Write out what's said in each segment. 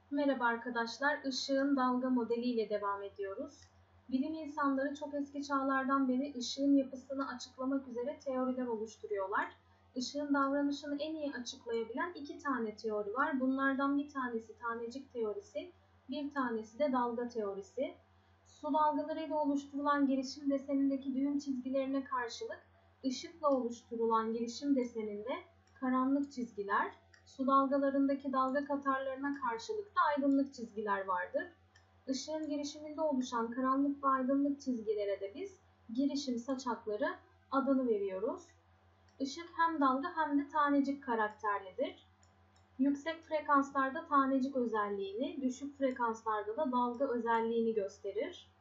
Merhaba arkadaşlar, ışığın dalga modeli ile devam ediyoruz. Bilim insanları çok eski çağlardan beri ışığın yapısını açıklamak üzere teoriler oluşturuyorlar. Işığın davranışını en iyi açıklayabilen iki tane teori var. Bunlardan bir tanesi tanecik teorisi, bir tanesi de dalga teorisi. Su dalgalarıyla oluşturulan gelişim desenindeki düğüm çizgilerine karşılık ışıkla oluşturulan gelişim deseninde karanlık çizgiler, su dalgalarındaki dalga katarlarına karşılık da aydınlık çizgiler vardır. Işığın girişiminde oluşan karanlık ve aydınlık çizgilere de biz girişim saçakları adını veriyoruz. Işık hem dalga hem de tanecik karakterlidir. Yüksek frekanslarda tanecik özelliğini, düşük frekanslarda da dalga özelliğini gösterir.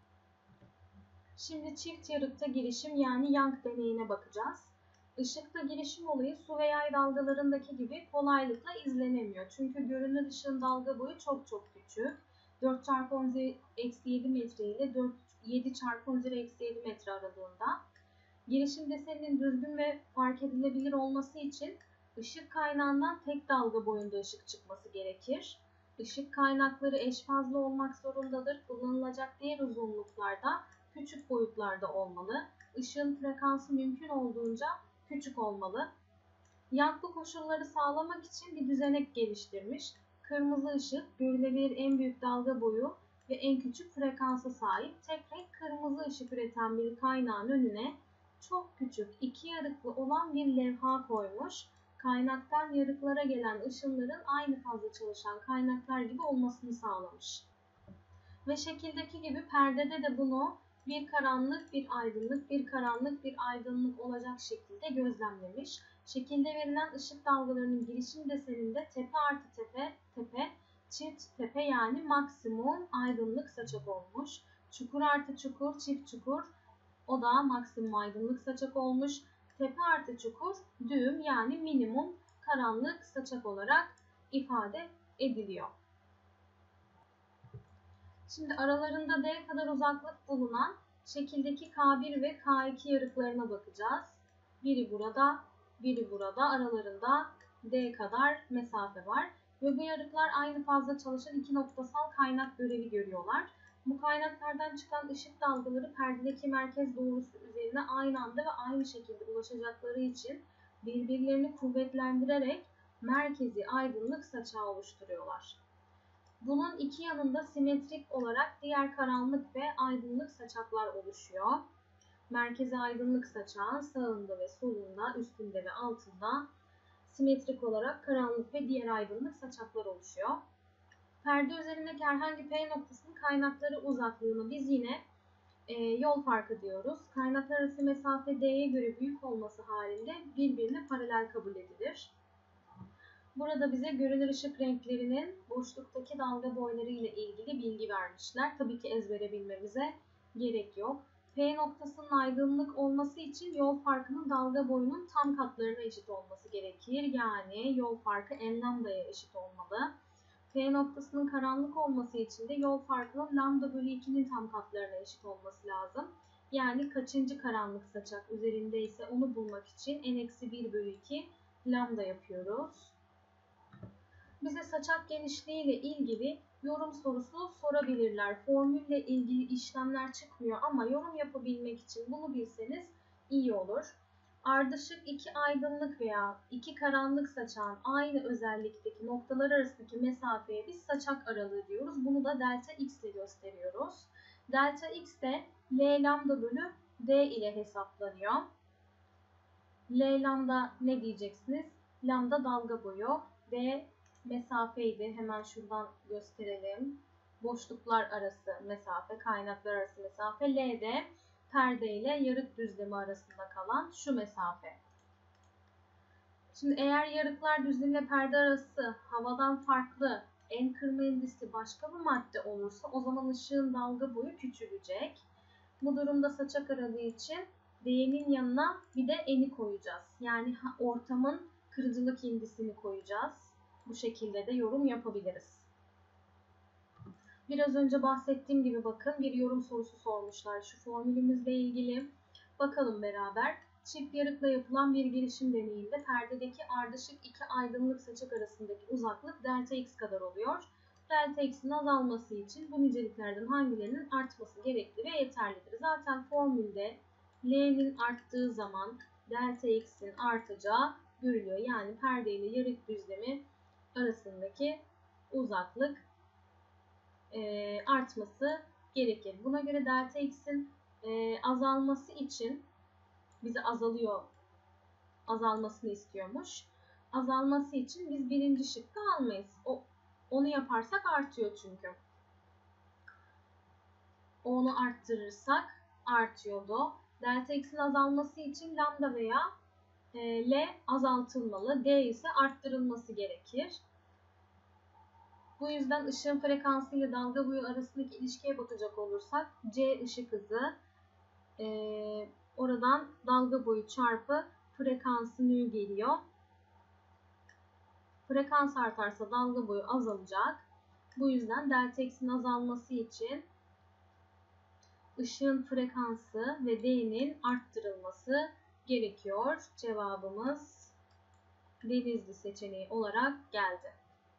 Şimdi çift yarıkta girişim yani Young deneyine bakacağız. Işıkta girişim olayı su ve yay dalgalarındaki gibi kolaylıkla izlenemiyor. Çünkü görünür ışığın dalga boyu çok küçük. 4 × 10⁻⁷ metre ile 7 × 10⁻⁷ metre aralığında. Girişim deseninin düzgün ve fark edilebilir olması için ışık kaynağından tek dalga boyunda ışık çıkması gerekir. Işık kaynakları eş fazla olmak zorundadır. Kullanılacak diğer uzunluklarda küçük boyutlarda olmalı. Işığın frekansı mümkün olduğunca küçük olmalı. Young bu koşulları sağlamak için bir düzenek geliştirmiş. Kırmızı ışık görülebilir en büyük dalga boyu ve en küçük frekansa sahip tek renk kırmızı ışık üreten bir kaynağın önüne çok küçük iki yarıklı olan bir levha koymuş. Kaynaktan yarıklara gelen ışınların aynı fazla çalışan kaynaklar gibi olmasını sağlamış. Ve şekildeki gibi perdede de bunu bir karanlık, bir aydınlık, bir karanlık, bir aydınlık olacak şekilde gözlemlemiş. Şekilde verilen ışık dalgalarının girişim deseninde tepe artı tepe, çift tepe yani maksimum aydınlık saçak olmuş. Çukur artı çukur, çift çukur o da maksimum aydınlık saçak olmuş. Tepe artı çukur düğüm yani minimum karanlık saçak olarak ifade ediliyor. Şimdi aralarında D kadar uzaklık bulunan şekildeki K1 ve K2 yarıklarına bakacağız. Biri burada, biri burada. Aralarında D kadar mesafe var. Ve bu yarıklar aynı fazla çalışan iki noktasal kaynak görevi görüyorlar. Bu kaynaklardan çıkan ışık dalgaları perdedeki merkez doğrusu üzerine aynı anda ve aynı şekilde ulaşacakları için birbirlerini kuvvetlendirerek merkezi aydınlık saçağı oluşturuyorlar. Bunun iki yanında simetrik olarak diğer karanlık ve aydınlık saçaklar oluşuyor. Merkezi aydınlık saçağın sağında ve solunda, üstünde ve altında simetrik olarak karanlık ve diğer aydınlık saçaklar oluşuyor. Perde üzerindeki herhangi P noktasının kaynakları uzaklığını biz yine yol farkı diyoruz. Kaynaklar arası mesafe D'ye göre büyük olması halinde birbirine paralel kabul edilir. Burada bize görünür ışık renklerinin boşluktaki dalga boyları ile ilgili bilgi vermişler. Tabii ki ezbere bilmemize gerek yok. P noktasının aydınlık olması için yol farkının dalga boyunun tam katlarına eşit olması gerekir. Yani yol farkı n lambdaya eşit olmalı. P noktasının karanlık olması için de yol farkının lambda bölü 2'nin tam katlarına eşit olması lazım. Yani kaçıncı karanlık saçak üzerindeyse onu bulmak için n-1 bölü 2 lambda yapıyoruz. Bize saçak genişliği ile ilgili yorum sorusu sorabilirler. Formülle ilgili işlemler çıkmıyor ama yorum yapabilmek için bunu bilseniz iyi olur. Ardışık iki aydınlık veya iki karanlık saçağın aynı özellikteki noktalar arasındaki mesafeye biz saçak aralığı diyoruz. Bunu da delta x ile gösteriyoruz. Delta x de L lambda bölü D ile hesaplanıyor. L lambda ne diyeceksiniz? Lambda dalga boyu, D mesafeydi. Hemen şuradan gösterelim. Boşluklar arası mesafe, kaynaklar arası mesafe. L de perde ile yarık düzlemi arasında kalan şu mesafe. Şimdi eğer yarıklar düzlemi ile perde arası havadan farklı en kırma endisi başka bir madde olursa o zaman ışığın dalga boyu küçülecek. Bu durumda saçak aralığı için D'nin yanına bir de n'i koyacağız. Yani ortamın kırıcılık indisini koyacağız. Bu şekilde de yorum yapabiliriz. Biraz önce bahsettiğim gibi bakın bir yorum sorusu sormuşlar şu formülümüzle ilgili. Bakalım beraber. Çift yarıkla yapılan bir girişim deneyinde perdedeki ardışık iki aydınlık saçak arasındaki uzaklık delta x kadar oluyor. delta x'in azalması için bu niceliklerden hangilerinin artması gerekli ve yeterlidir? Zaten formülde L'nin arttığı zaman delta x'in artacağı görülüyor. Yani perde ile yarık düzlemi arasındaki uzaklık artması gerekir. Buna göre delta x'in azalması için bize azalmasını istiyormuş. Azalması için biz birinci şıkkı almayız. Onu yaparsak artıyor çünkü. Onu arttırırsak artıyordu. Delta x'in azalması için lambda veya L azaltılmalı. D ise arttırılması gerekir. Bu yüzden ışığın frekansı ile dalga boyu arasındaki ilişkiye bakacak olursak C ışık hızı oradan dalga boyu çarpı frekansı nu geliyor. Frekans artarsa dalga boyu azalacak. Bu yüzden delta x'in azalması için ışığın frekansı ve D'nin arttırılması gerekiyor. Cevabımız Denizli seçeneği olarak geldi.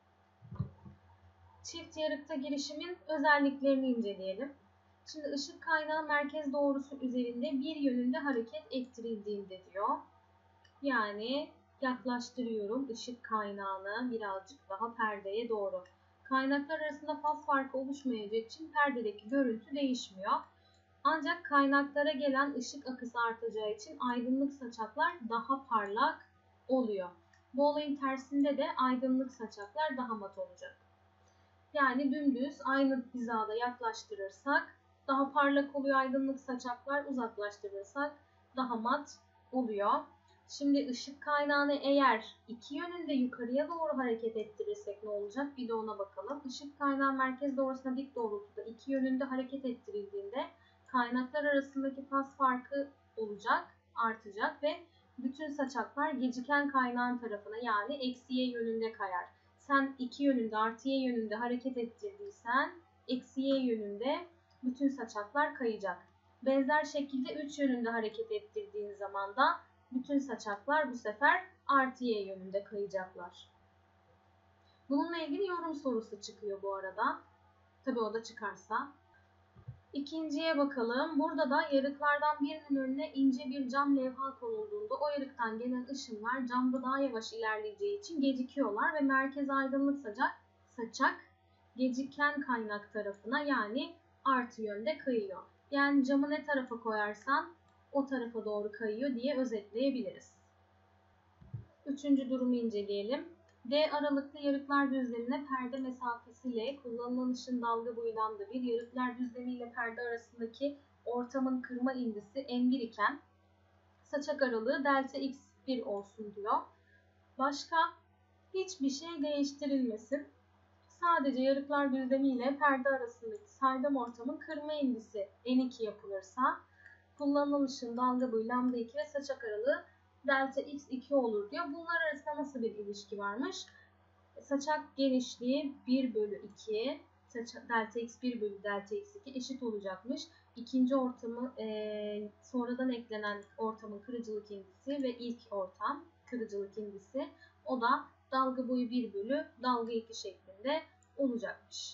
Çift yarıkta girişimin özelliklerini inceleyelim. Şimdi ışık kaynağı merkez doğrusu üzerinde bir yönünde hareket ettirildiğinde diyor. Yani yaklaştırıyorum ışık kaynağını birazcık daha perdeye doğru. Kaynaklar arasında faz farkı oluşmayacağı için perdedeki görüntü değişmiyor. Ancak kaynaklara gelen ışık akısı artacağı için aydınlık saçaklar daha parlak oluyor. Bu olayın tersinde de aydınlık saçaklar daha mat olacak. Yani dümdüz aynı hizada yaklaştırırsak daha parlak oluyor aydınlık saçaklar, uzaklaştırırsak daha mat oluyor. Şimdi ışık kaynağını eğer iki yönünde yukarıya doğru hareket ettirirsek ne olacak? Bir de ona bakalım. Işık kaynağı merkez doğrusuna dik doğrultuda iki yönünde hareket ettirildiğinde kaynaklar arasındaki faz farkı olacak, artacak ve bütün saçaklar geciken kaynağın tarafına yani eksi y yönünde kayar. Sen iki yönünde artı y yönünde hareket ettirdiysen eksi y yönünde bütün saçaklar kayacak. Benzer şekilde 3 yönünde hareket ettirdiğin zaman da bütün saçaklar bu sefer artı y yönünde kayacaklar. Bununla ilgili yorum sorusu çıkıyor bu arada. Tabii o da çıkarsa. İkinciye bakalım. Burada da yarıklardan birinin önüne ince bir cam levha konulduğunda o yarıktan gelen ışınlar camda daha yavaş ilerleyeceği için gecikiyorlar ve merkez aydınlık saçak geciken kaynak tarafına yani artı yönde kayıyor. Yani camı ne tarafa koyarsan o tarafa doğru kayıyor diye özetleyebiliriz. Üçüncü durumu inceleyelim. D aralıklı yarıklar düzlemine perde mesafesiyle kullanılan ışın dalga boyundan da bir yarıklar düzlemi ile perde arasındaki ortamın kırma indisi M1 iken saçak aralığı delta x1 olsun diyor. Başka hiçbir şey değiştirilmesin. Sadece yarıklar düzlemi ile perde arasındaki saydam ortamın kırma indisi N2 yapılırsa kullanılan ışın dalga boyu lambda 2 ve saçak aralığı delta x2 olur diyor. Bunlar arasında nasıl bir ilişki varmış? Saçak genişliği 1 bölü 2, delta x1 bölü delta x2 eşit olacakmış. İkinci ortamı sonradan eklenen ortamın kırıcılık indisi ve ilk ortam kırıcılık indisi o da dalga boyu 1 bölü dalga 2 şeklinde olacakmış.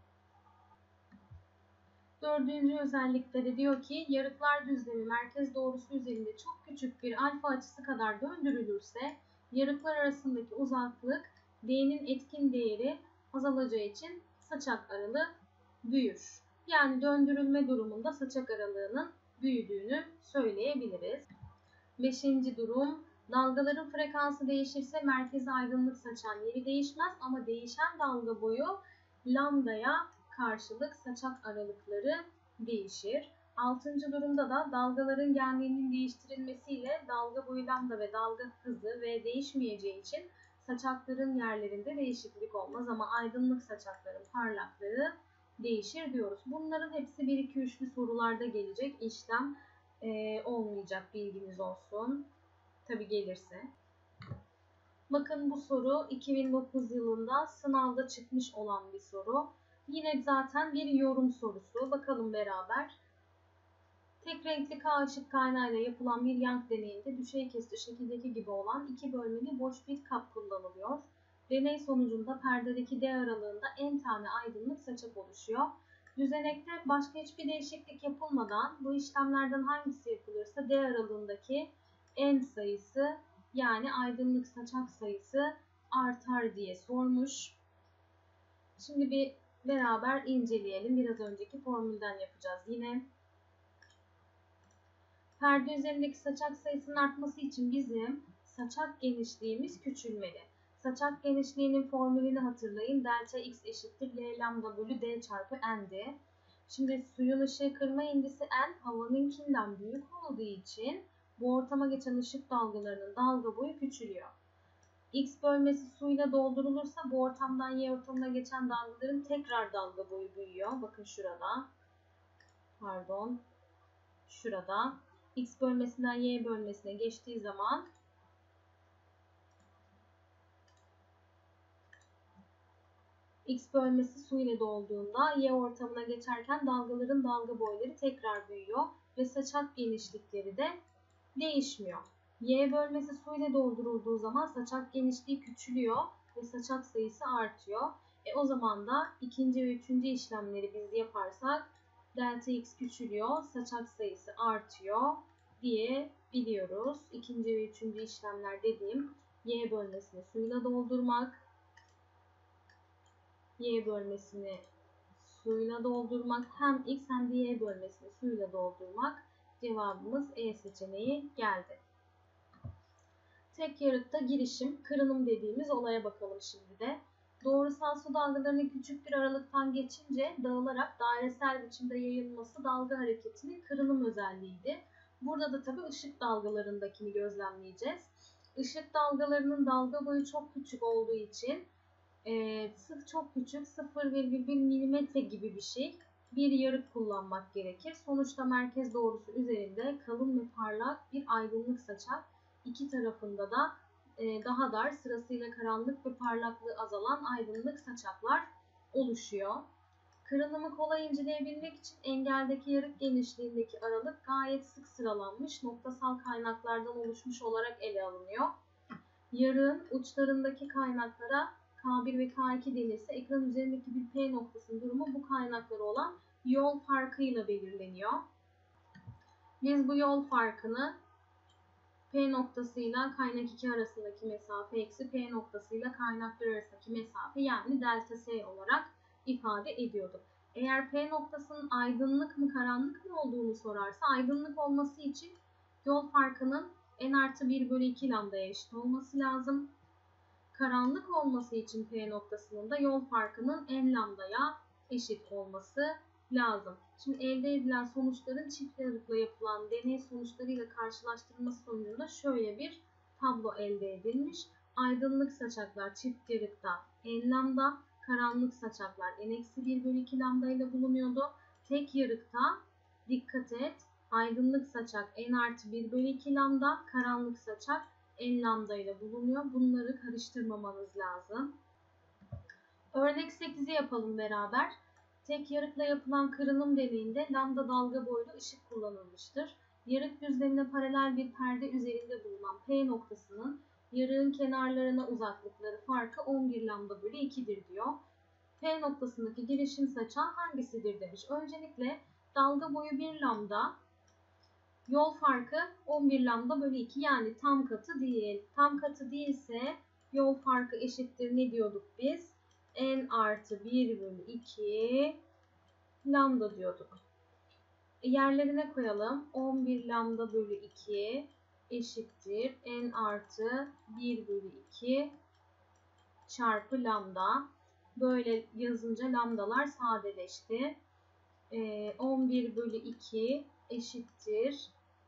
Dördüncü özellikte de diyor ki yarıklar düzlemi merkez doğrusu üzerinde çok küçük bir alfa açısı kadar döndürülürse yarıklar arasındaki uzaklık D'nin etkin değeri azalacağı için saçak aralığı büyür. Yani döndürülme durumunda saçak aralığının büyüdüğünü söyleyebiliriz. Beşinci durum dalgaların frekansı değişirse merkeze aydınlık saçan yeri değişmez ama değişen dalga boyu lambdaya karşılık saçak aralıkları değişir. Altıncı durumda da dalgaların genliğinin değiştirilmesiyle dalga boyu lambda ve dalga hızı ve değişmeyeceği için saçakların yerlerinde değişiklik olmaz ama aydınlık saçakların parlaklığı değişir diyoruz. Bunların hepsi 1-2-3'lü sorularda gelecek. İşlem olmayacak, bilginiz olsun. Tabi gelirse. Bakın bu soru 2009 yılında sınavda çıkmış olan bir soru. Yine zaten bir yorum sorusu. Bakalım beraber. Tek renkli K ışık kaynağıyla yapılan bir Young deneyinde düşey kesti şekildeki gibi olan iki bölmeli boş bir kap kullanılıyor. Deney sonucunda perdedeki D aralığında n tane aydınlık saçak oluşuyor. Düzenekte başka hiçbir değişiklik yapılmadan bu işlemlerden hangisi yapılırsa D aralığındaki n sayısı yani aydınlık saçak sayısı artar diye sormuş. Şimdi bir beraber inceleyelim. Biraz önceki formülden yapacağız yine. Perde üzerindeki saçak sayısının artması için bizim saçak genişliğimiz küçülmeli. Saçak genişliğinin formülünü hatırlayın. Delta x eşittir L lambda bölü D çarpı n'di. Şimdi suyun ışığı kırma indisi n havanınkinden büyük olduğu için bu ortama geçen ışık dalgalarının dalga boyu küçülüyor. X bölmesi suyla doldurulursa bu ortamdan Y ortamına geçen dalgaların tekrar dalga boyu büyüyor. Bakın şurada. Pardon. Şurada. X bölmesinden Y bölmesine geçtiği zaman X bölmesi su ile dolduğunda Y ortamına geçerken dalgaların dalga boyları tekrar büyüyor ve saçak genişlikleri de değişmiyor. Y bölmesi su ile doldurulduğu zaman saçak genişliği küçülüyor ve saçak sayısı artıyor. O zaman da ikinci ve üçüncü işlemleri biz yaparsak delta x küçülüyor, saçak sayısı artıyor diye biliyoruz. İkinci ve üçüncü işlemler dediğim Y bölmesini suyla doldurmak, Y bölmesini suyla doldurmak, hem X hem de Y bölmesini suyla doldurmak. Cevabımız E seçeneği geldi. Tek yarıkta girişim, kırınım dediğimiz olaya bakalım şimdi de. Doğrusal su dalgalarının küçük bir aralıktan geçince dağılarak dairesel biçimde yayılması dalga hareketinin kırınım özelliğiydi. Burada da tabii ışık dalgalarındakini gözlemleyeceğiz. Işık dalgalarının dalga boyu çok küçük olduğu için çok küçük 0,1 milimetre gibi bir şey, bir yarık kullanmak gerekir. Sonuçta merkez doğrusu üzerinde kalın ve parlak bir aydınlık saçak, iki tarafında da daha dar, sırasıyla karanlık ve parlaklığı azalan aydınlık saçaklar oluşuyor. Kırınımı kolay inceleyebilmek için engeldeki yarık genişliğindeki aralık gayet sık sıralanmış noktasal kaynaklardan oluşmuş olarak ele alınıyor. Yarığın uçlarındaki kaynaklara K1 ve K2 denirse ekran üzerindeki bir P noktasının durumu bu kaynaklara olan yol farkıyla belirleniyor. Biz bu yol farkını P noktasıyla kaynak 2 arasındaki mesafe eksi P noktasıyla kaynak 1 arasındaki mesafe yani delta S olarak ifade ediyorduk. Eğer P noktasının aydınlık mı karanlık mı olduğunu sorarsa aydınlık olması için yol farkının n artı 1 bölü 2 lambdaya eşit olması lazım. Karanlık olması için P noktasının da yol farkının n lambdaya eşit olması lazım. Şimdi elde edilen sonuçların çift yarıkla yapılan deney sonuçlarıyla karşılaştırılması sonucunda şöyle bir tablo elde edilmiş. Aydınlık saçaklar çift yarıkta n lambda, karanlık saçaklar n-1 bölü 2 lambda ile bulunuyordu. Tek yarıkta dikkat et, aydınlık saçak n artı 1 bölü 2 lambda, karanlık saçak n lambda ile bulunuyor. Bunları karıştırmamanız lazım. Örnek 8'i yapalım beraber. Tek yarıkla yapılan kırınım deneyinde lambda dalga boylu ışık kullanılmıştır. Yarık düzlemine paralel bir perde üzerinde bulunan P noktasının yarığın kenarlarına uzaklıkları farkı 11 lambda bölü 2'dir diyor. P noktasındaki girişim saçağı hangisidir demiş. Öncelikle dalga boyu 1 lambda, yol farkı 11 lambda bölü 2 yani tam katı değil. Tam katı değilse yol farkı eşittir ne diyorduk biz? N artı 1 bölü 2 lambda diyorduk. Yerlerine koyalım. 11 lambda bölü 2 eşittir N artı 1 bölü 2 çarpı lambda. Böyle yazınca lambdalar sadeleşti. 11 bölü 2 eşittir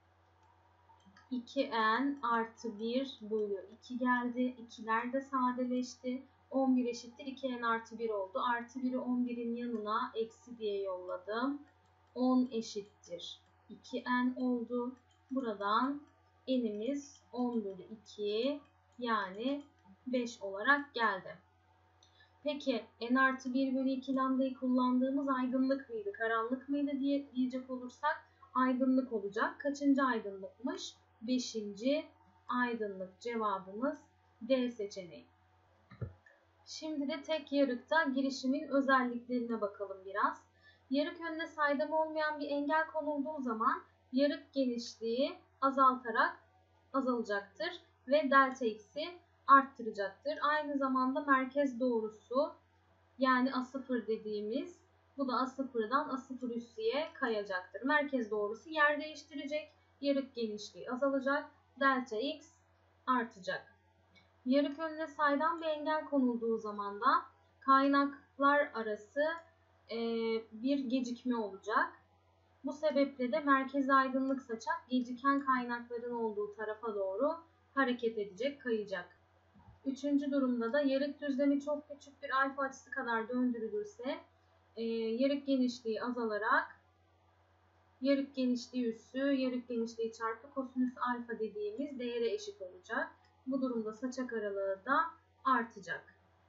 2n artı 1 bölü 2 geldi. 2'ler de sadeleşti. 11 eşittir 2n artı 1 oldu. Artı 1'i 11'in yanına eksi diye yolladım. 10 eşittir 2n oldu. Buradan n'imiz 10 bölü 2 yani 5 olarak geldi. Peki n artı 1 bölü 2 lambdayı kullandığımız aydınlık mıydı, karanlık mıydı diye diyecek olursak aydınlık olacak. Kaçıncı aydınlıkmış? 5. aydınlık. Cevabımız D seçeneği. Şimdi de tek yarıkta girişimin özelliklerine bakalım biraz. Yarık önüne saydam olmayan bir engel konulduğu zaman yarık genişliği azalacaktır ve delta x'i arttıracaktır. Aynı zamanda merkez doğrusu yani A0 dediğimiz bu da A0'dan A0 üssüye kayacaktır. Merkez doğrusu yer değiştirecek, yarık genişliği azalacak, delta x artacak. Yarık önüne saydam bir engel konulduğu zaman da kaynaklar arası bir gecikme olacak. Bu sebeple de merkezi aydınlık saçak geciken kaynakların olduğu tarafa doğru hareket edecek, kayacak. Üçüncü durumda da yarık düzlemi çok küçük bir alfa açısı kadar döndürülürse yarık genişliği azalarak yarık genişliği üssü yarık genişliği çarpı kosinüs alfa dediğimiz değere eşit olacak. Bu durumda saçak aralığı da artacak.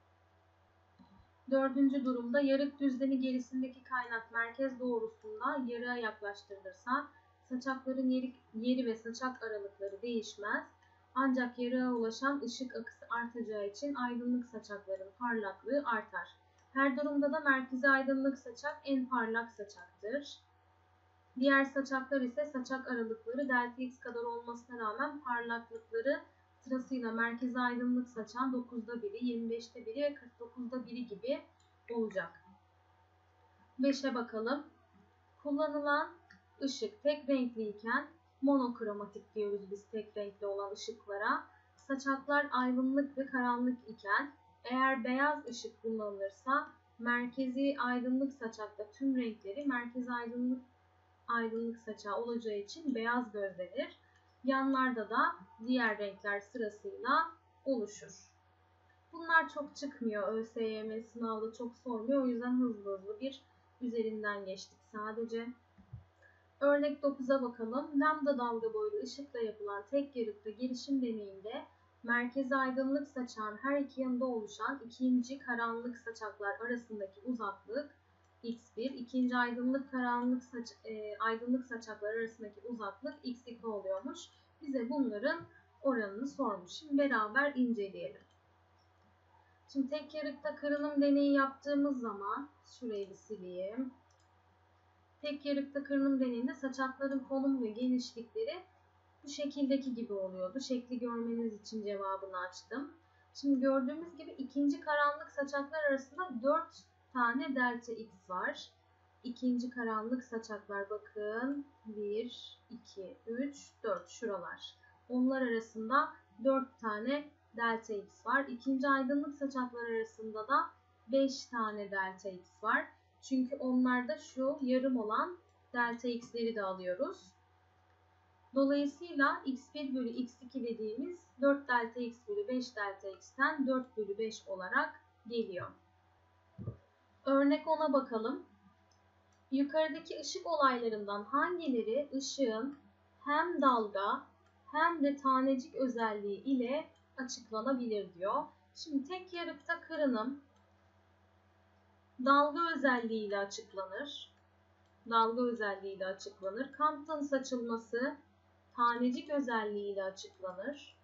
Dördüncü durumda yarık düzlemi gerisindeki kaynak merkez doğrusunda yarığa yaklaştırılırsa saçakların yeri ve saçak aralıkları değişmez. Ancak yarığa ulaşan ışık akısı artacağı için aydınlık saçakların parlaklığı artar. Her durumda da merkezi aydınlık saçak en parlak saçaktır. Diğer saçaklar ise saçak aralıkları delta x kadar olmasına rağmen parlaklıkları sırasıyla merkezi aydınlık saçağın 9'da 1'i, 25'te 1'i ve 49'da 1'i gibi olacak. 5'e bakalım. Kullanılan ışık tek renkliyken monokromatik diyoruz biz tek renkli olan ışıklara. Saçaklar aydınlık ve karanlık iken eğer beyaz ışık kullanılırsa merkezi aydınlık saçakta tüm renkleri merkezi aydınlık saçağı olacağı için beyaz gözlenir. Yanlarda da diğer renkler sırasıyla oluşur. Bunlar çok çıkmıyor. ÖSYM sınavda çok sormuyor. O yüzden hızlı bir üzerinden geçtik sadece. Örnek 9'a bakalım. Lambda dalga boylu ışıkla yapılan tek yarıkta girişim deneyinde merkezi aydınlık saçağın her iki yanında oluşan ikinci karanlık saçaklar arasındaki uzaklık x1, ikinci aydınlık saçaklar arasındaki uzaklık x2 oluyormuş. Bize bunların oranını sormuş. Şimdi beraber inceleyelim. Şimdi tek yarıkta kırılım deneyi yaptığımız zaman şurayı bir sileyim. Tek yarıkta kırılım deneyinde saçakların konum ve genişlikleri bu şekildeki gibi oluyordu. Şekli görmeniz için cevabını açtım. Şimdi gördüğümüz gibi ikinci karanlık saçaklar arasında 4 tane delta x var. İkinci karanlık saçaklar bakın 1, 2, 3, 4 şuralar. Onlar arasında 4 tane delta x var. İkinci aydınlık saçaklar arasında da 5 tane delta x var. Çünkü onlarda şu yarım olan delta x'leri de alıyoruz. Dolayısıyla x1 bölü x2 dediğimiz 4 delta x bölü 5 delta x'ten 4 bölü 5 olarak geliyor. Örnek 10'a bakalım. Yukarıdaki ışık olaylarından hangileri ışığın hem dalga hem de tanecik özelliği ile açıklanabilir diyor. Şimdi tek yarıkta kırınım dalga özelliğiyle açıklanır. Compton saçılması tanecik özelliğiyle açıklanır.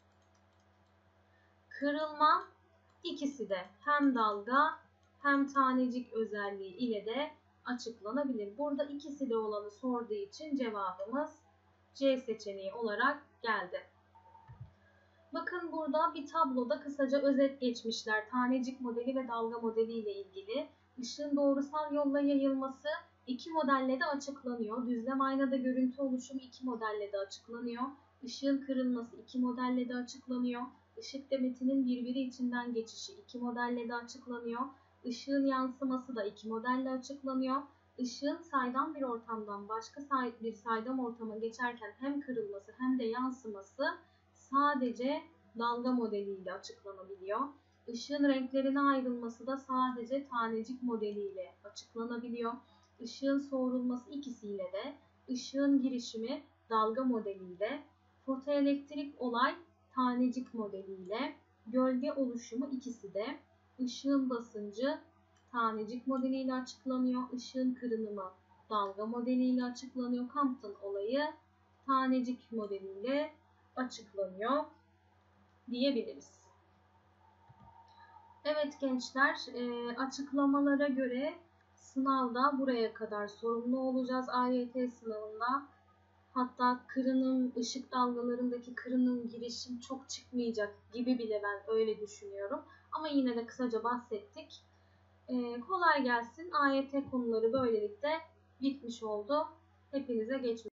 Kırılma ikisi de hem dalga hem tanecik özelliği ile de açıklanabilir. Burada ikisi de olanı sorduğu için cevabımız C seçeneği olarak geldi. Bakın burada bir tabloda kısaca özet geçmişler. Tanecik modeli ve dalga modeli ile ilgili. Işığın doğrusal yolla yayılması iki modelle de açıklanıyor. Düzlem aynada görüntü oluşumu iki modelle de açıklanıyor. Işığın kırılması iki modelle de açıklanıyor. Işık demetinin birbiri içinden geçişi iki modelle de açıklanıyor. Işığın yansıması da iki modelle açıklanıyor. Işığın saydam bir ortamdan başka bir saydam ortama geçerken hem kırılması hem de yansıması sadece dalga modeliyle açıklanabiliyor. Işığın renklerine ayrılması da sadece tanecik modeliyle açıklanabiliyor. Işığın soğurulması ikisiyle de, ışığın girişimi dalga modeliyle, fotoelektrik olay tanecik modeliyle, gölge oluşumu ikisi de, ışığın basıncı tanecik modeliyle açıklanıyor, ışığın kırınımı dalga modeliyle açıklanıyor, Compton olayı tanecik modeliyle açıklanıyor diyebiliriz. Evet gençler, açıklamalara göre sınavda buraya kadar sorumlu olacağız AYT sınavında. Hatta kırınım, ışık dalgalarındaki kırınım, girişim çok çıkmayacak gibi bile ben öyle düşünüyorum. Ama yine de kısaca bahsettik. Kolay gelsin. AYT konuları böylelikle bitmiş oldu. Hepinize geçmiş